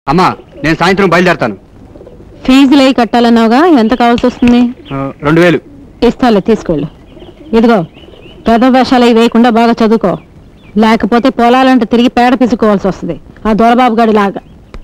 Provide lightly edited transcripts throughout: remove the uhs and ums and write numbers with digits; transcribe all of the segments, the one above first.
అమ్మా నేను సాయంత్రం బయలుదేరతాను. ఫీజులు అయి కట్టాలన్నావుగా, ఎంత కావాల్సి వస్తుంది? 2000 ఇస్తాలే, తీసుకెళ్ళు. ఇదిగో పెద్ద వేషాలు అవి వేయకుండా బాగా చదువుకో, లేకపోతే పొలాలంటే తిరిగి పేడ పిసుకోవాల్సి వస్తుంది ఆ దొరబాబు గడి లాగా.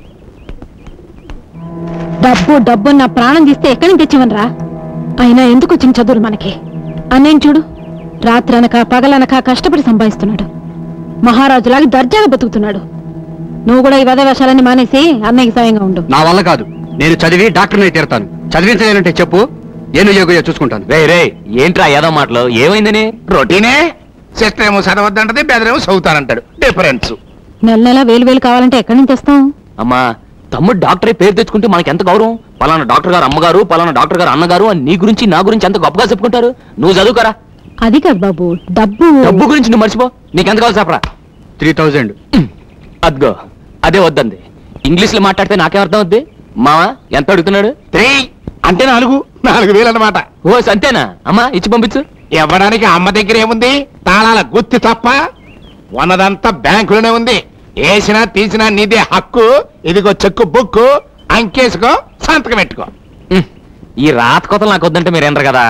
డబ్బు డబ్బు నా ప్రాణం తీస్తే ఎక్కడి నుంచి తెచ్చివనరా? అయినా ఎందుకు వచ్చిన చదువులు మనకి? అన్నయ్య చూడు, రాత్రి అనక పగలనక కష్టపడి సంపాదిస్తున్నాడు, మహారాజులాగా దర్జాగా బతుకుతున్నాడు. నువ్వు కూడా ఈ వెధ వేషాలన్నీ మానేసి అన్నయ్యకి సాయంగా ఉండు. నా వల్ల కాదు, నేను చదివి డాక్టర్ని తీరుతాను. చదివించలేనంటే చెప్పు, ఏను యోగయో చూసుకుంటాను. రే ఏంట్రా ఏదో మాటలు, ఏమైందని? రొటీనే. సిస్టర్ ఏమో చదవద్దంటది, బెదరేమో చదువుతానంటాడు. డిఫరెన్స్. నెల నెల 1000 కావాలంటే ఎక్కడి నుంచి తెస్తాం? అమ్మా, తమ్ముడు డాక్టరే పేరు తెచ్చుకుంటే మనకి ఎంత గౌరవం. పలానా డాక్టర్ గారు అమ్మగారు, పలానా డాక్టర్ గారు అన్నగారు అని నీ గురించి నా గురించి ఎంత గొప్పగా చెప్పుకుంటారు. నువ్వు చదువుకరా. అది కాదు బాబు, డబ్బు డబ్బు గురించి నువ్వు మర్చిపో. నీకెంత కావాలి చెప్పరా? 3000. అద్గో అదే వద్దంది. ఇంగ్లీష్ లో మాట్లాడితే నాకేం అర్థం అవుద్ది? మావా ఎంత అడుగుతున్నాడు? 3 అంటే 4,000 అన్నమాట. ఓ అంతేనా? అమ్మా ఇచ్చి పంపించు. ఇవ్వడానికి అమ్మ దగ్గర ఏముంది? తాళాల గుత్తి తప్ప. ఉన్నదంతా బ్యాంకులోనే ఉంది. వేసినా తీసినా నీదే హక్కు. ఇదిగో చెక్కు బుక్కు, అంకేసుకో, సంతకం పెట్టుకో. ఈ రాత కొత్తలు నాకు వద్దంటే మీరేనరు కదా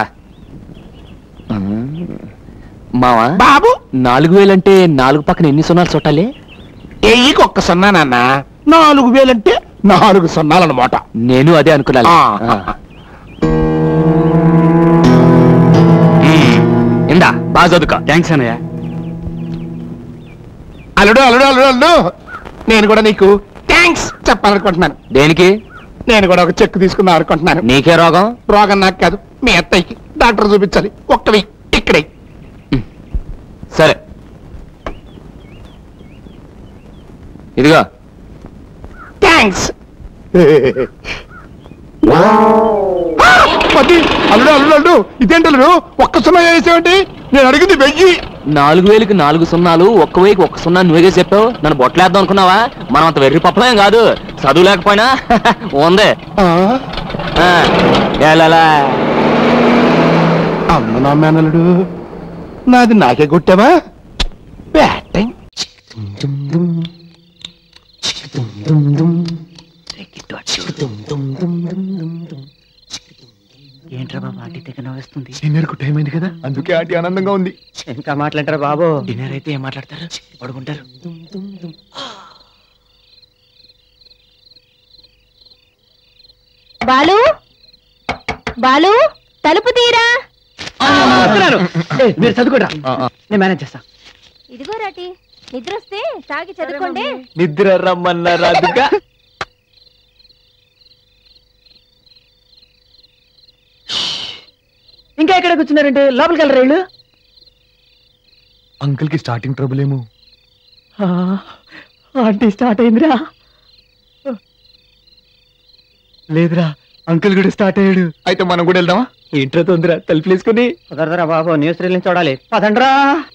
మావా. బాబు 4000 అంటే 4 పక్కన ఎన్ని సున్నాలు చుట్టాలి? ఎయ్యికి 1 సున్నా నాన్న. 4000 అంటే 4 సున్నాలన్నమాట. నేను అదే అనుకున్నాను. ఇందా బాగా చదువుకో. థ్యాంక్స్ అన్నయ్య. అల్లుడు అల్లుడు అల్లుడు అల్లుడు, నేను కూడా నీకు థ్యాంక్స్ చెప్పాలనుకుంటున్నాను. దేనికి? నేను కూడా ఒక చెక్ తీసుకుందాం అనుకుంటున్నాను. నీకే రోగం? రోగం నాకు కాదు, మీ అత్తయ్యకి. డాక్టర్ చూపించాలి. ఒక్కవి ఇక్కడే. సరే ఇదిగో. థ్యాంక్స్. అల్లుడు అల్లుడు అల్లుడు, ఇదేంటి అల్లుడు 1 సున్నా వేసావంటి? నేను అడిగింది 1000. 4000కి 4 సున్నాలు, 1,000కి 1 సున్నా నువ్వేగా చెప్పావు. నన్ను బొట్టలేద్దాం అనుకున్నావా? మనం అంత వెర్రి పప్పలేం కాదు. చదువు లేకపోయినా ఉంది. అమ్మ నా మేనల్లుడు, నాది నాకే కొట్టావా? బ్యాటింగ్. ఏంట్రా బాబు ఆంటీ దగ్గర నవ్వేస్తుంది? డిన్నర్కు టైం అయింది కదా, అందుకే ఆంటీ ఆనందంగా ఉంది. ఇంకా మాట్లాడతారా బాబు? డిన్నర్ అయితే ఏం మాట్లాడతారు? పడుకుంటారు. బాలు బాలు, తలుపు తీరా. మీరు చదువుకోరా, నేను మేనేజ్ చేస్తా. ఇదిగో రాటి, నిద్ర వస్తే తాగి చదువుకోండి. నిద్ర రమ్మన్నారా? ఇంకా ఎక్కడ కూర్చున్నారంటే లోపలికి వెళ్ళరా వీళ్ళు? అంకుల్ కి స్టార్టింగ్ ట్రబుల్ ఏమో. ఆంటీ స్టార్ట్ అయిందిరా. లేదురా, అంకుల్ కూడా స్టార్ట్ అయ్యాడు. అయితే మనం కూడా వెళ్దామా? ఏంట్రా తొందర, తలుపులు వేసుకుని. కుదరదురా బాబు, న్యూస్ రీల్ని చూడాలి. పదండ్రా.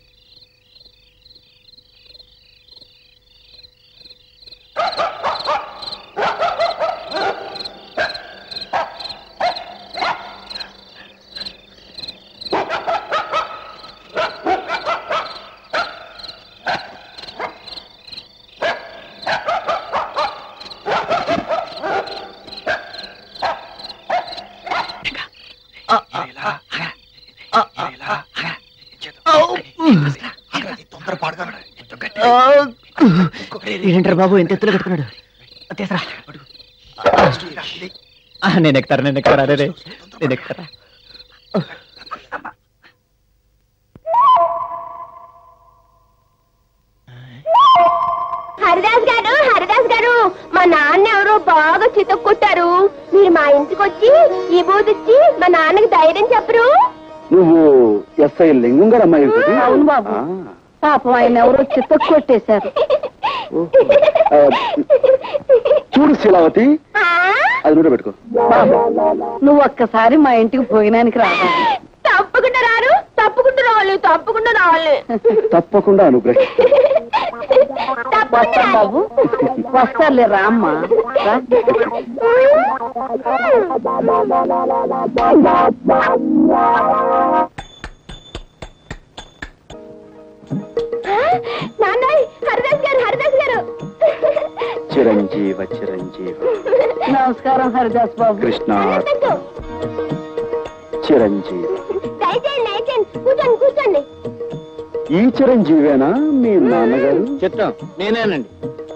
ఏంటారు బాబు ఎంత ఎత్తులో కట్టుకున్నాడు? తీసరా. నేను ఎక్కుతారా, నేను ఎక్కుతారా? అదే నేను ఎక్కుతారా. హరిదాస్ గారు, మా నాన్న ఎవరో బాగా చితక్కొట్టారు. మీరు మా ఇంటికి వచ్చి ఈ బూదిచ్చి మా నాన్నకి ధైర్యం చెప్పరు? నువ్వు ఎస్ఐ లింగం గారు అమ్మాయి? అవును బాబు, పాపం ఆయన ఎవరో చితక్కొట్టేశారు. చూడు శీలావతి, అది కూడా పెట్టుకో. నువ్వు ఒక్కసారి మా ఇంటికి భోజనానికి రావాలి. తప్పకుండా రారు, తప్పకుండా రావాలి, తప్పకుండా రావాలి. తప్పకుండా అనుగ్రహి. వస్తాం బాబు, వస్తారులే రామ్మా. నాన్న, హరిదాస్ గారు చిరంజీవ చిరంజీవ. నమస్కారం హరిదాస్ బాబు. కృష్ణ చిరంజీవ. కూర్చోండి కూర్చోండి. ఈ చిరంజీవేనా మీ నాన్నగారు? చిత్తం నేనేనండి.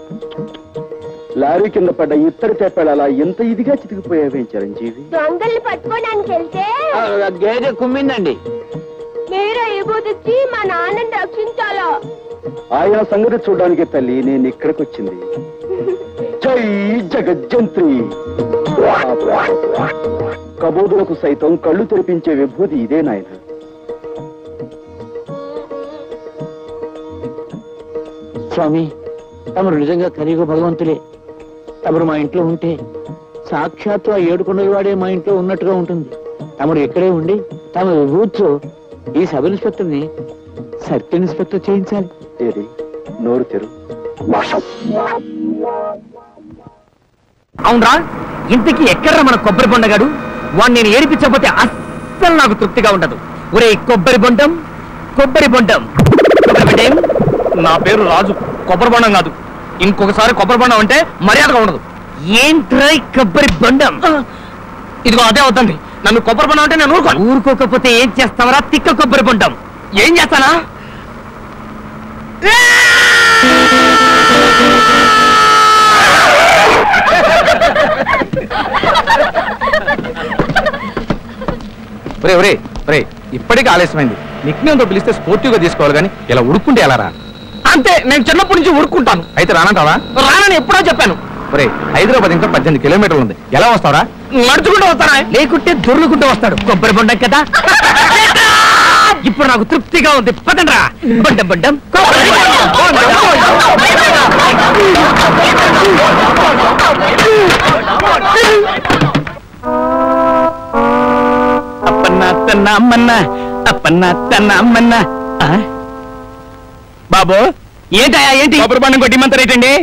లారీ కింద పడ్డ ఇత్తడి తెప్పాడు అలా ఎంత ఇదిగా చితికిపోయావేం చిరంజీవి? దొంగల్ని పట్టుకోవడానికి వెళ్తే గేదె కుమ్మిందండి. మీరు ఈ బూదొచ్చి మా నాన్నని రక్షించాలా? ఆయన సంగతి చూడడానికి తల్లి నేను ఇక్కడికి వచ్చింది. జై జగజ్జంత్రి. కబోదులకు సైతం కళ్ళు తెరిపించే విభూతి ఇదే నాయన. స్వామి, తమరు నిజంగా కలియుగ భగవంతులే. తమరు మా ఇంట్లో ఉంటే సాక్షాత్తు ఆ ఏడుకొండల వాడే మా ఇంట్లో ఉన్నట్టుగా ఉంటుంది. తమరు ఇక్కడే ఉండి తమ విభూతితో ఈ సబ్ ఇన్స్పెక్టర్ని సర్కిల్ ఇన్స్పెక్టర్ చేయించాలి. ఏది నోరు తెరు. అవునరా, ఇంతకీ ఎక్కడ్రా మన కొబ్బరి బొండగాడు? వాడిని నేను ఏడిపించకపోతే అస్సలు నాకు తృప్తిగా ఉండదు. ఒరే కొబ్బరి బొండం, కొబ్బరి బొండం. నా పేరు రాజు, కొబ్బరి బొండం కాదు. ఇంకొకసారి కొబ్బరి బొండం అంటే మర్యాదగా ఉండదు. ఏంట్రై కొబ్బరి బొండం? ఇదిగో అదే అవుతుంది. నన్ను కొబ్బరి బొండం అంటే నేను ఊరుకోకపోతే ఏం చేస్తావరా తిక్క కొబ్బరి బొండం? ఏం చేస్తానా? ఇప్పటికీ ఆలస్యమైంది. నిక్నేమ్తో పిలిస్తే స్పోర్టివ్గా తీసుకోవాలి కానీ ఇలా ఉడుక్కుంటే ఎలా రా? అంతే, నేను చిన్నప్పటి నుంచి ఊరుకుంటాను. అయితే రానంటావా? రానని ఎప్పుడో చెప్పాను. ఒరే, హైదరాబాద్ ఇంకా 18 కిలోమీటర్లు ఉంది. ఎలా వస్తావరా? నడుచుకుంటూ వస్తారా? లేకుంటే దొర్లుకుంటూ వస్తాడు. కొబ్బరి బొండం కదా. ఇప్పుడు నాకు తృప్తిగా ఉంది. పదండ్రా. బొండం బొండం అప్పన్నా తన్నా అమ్మన్నా, అప్పన్నా తన్నా అమ్మన్నా. బాబు ఏంటయా? ఏంటి కొబ్బరి బొండం కొట్టిమంటారేటండి?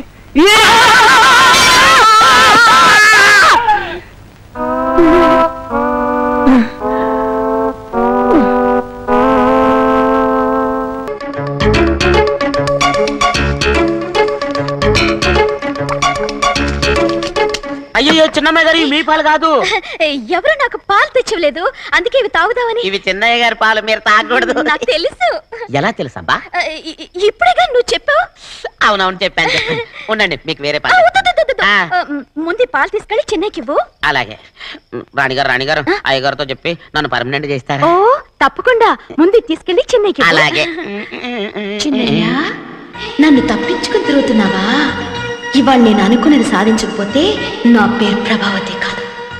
అయ్యో చిన్నమ్మ గారు, మీ పాలు కాదు. ఎవరు నాకు పాలు తెచ్చివ్వలేదు, అందుకే ఇవి తాగుదామని. ఇవి చిన్నయ్య గారి పాలు, మీరు తాగకూడదు. నాకు తెలుసు. ఎలా తెలుసబ్బా? ఇప్పుడేగా నువ్వు చెప్పావు. అవునవును చెప్పాను. ఉండండి, మీకు వేరే పాలు. ముందు పాలు తీసుకెళ్ళి చెన్నైకి ఇవ్వు. అలాగే. రాణిగారు అయ్యగారితో చెప్పి నన్ను పర్మనెంట్ చేస్తారా? ఓ తప్పకుండా. ముందు తీసుకెళ్ళి చెన్నైకి. అలాగే. చిన్నయ్య, నన్ను తప్పించుకుని తిరుగుతున్నావా? ఇవాళ నేను అనుకున్నది సాధించకపోతే నా పేరు ప్రభావతి కాదు.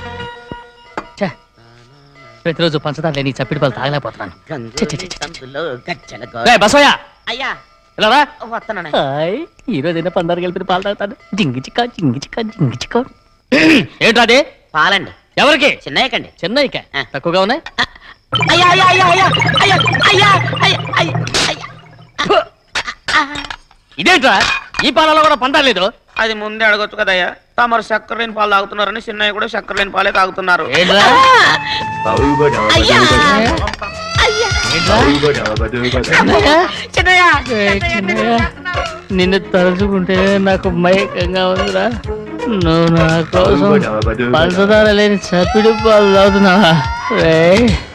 ప్రతిరోజు పంచదార లేని చప్పిడి పాలు తాగలేకపోతున్నాను. అయ్యా వస్తున్నాను. ఈ రోజు అయినా పందారు కలిపి పాలు తాగుతాను. జింగి చిక్క జింగి చిక్క జింగి చిక్క. ఏంట్రా అదే? పాలండి. ఎవరికి? చిన్నయ్యకండి. చెన్నైకా? తక్కువగా ఉన్నాయి. అయ్యా అయ్యా అయ్యా అయ్యా అయ్యా అయ్యా అయ్యా అయ్యా. ఇదేంట్రా, ఈ పాలలో కూడా పందాలు లేదు? అది ముందే అడగొచ్చు కదయ్యా. తమరు చక్కెర లేని పాలు తాగుతున్నారని చిన్నయ్య కూడా చక్కెర లేని పాలే తాగుతున్నారు. నిన్ను తలుచుకుంటే నాకు మైకంగా ఉందిరా. నువ్వు నా కోసం పంచదార లేని చప్పిడి పాలు తాగుతున్నావా?